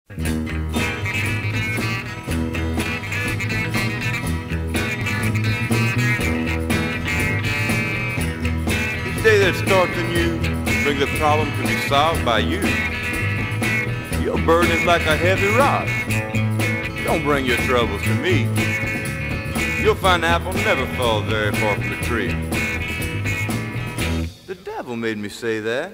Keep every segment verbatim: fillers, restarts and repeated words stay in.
Each day that starts anew brings a problem to be solved by you. Your burden is like a heavy rock. Don't bring your troubles to me. You'll find the apple never falls very far from the tree. The devil made me say that.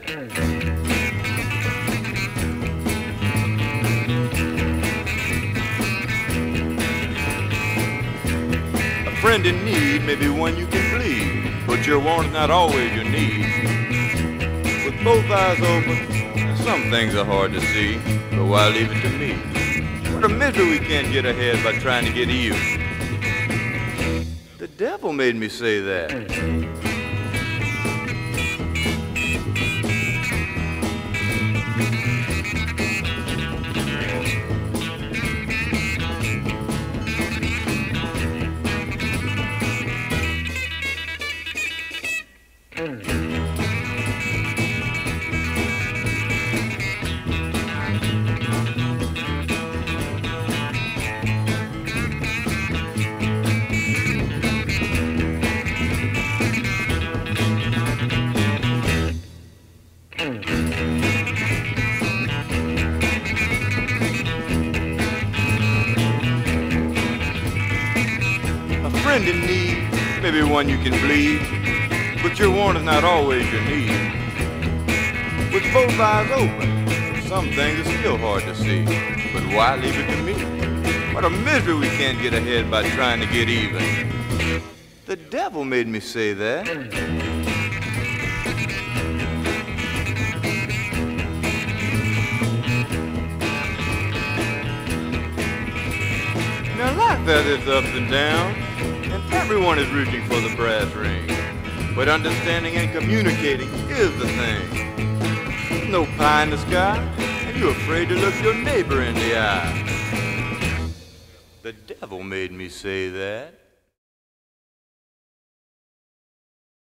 A friend in need may be one you can plead, but your want is not always your need. With both eyes open, some things are hard to see, but why leave it to me? What a misery we can't get ahead by trying to get even. The devil made me say that. Friend in need, maybe one you can bleed, but your want is not always your need. With both eyes open, some things are still hard to see, but why leave it to me? What a misery we can't get ahead by trying to get even. The devil made me say that. Now life has its ups and downs, and everyone is reaching for the brass ring. But understanding and communicating is the thing. There's no pie in the sky, and you're afraid to look your neighbor in the eye. The devil made me say that.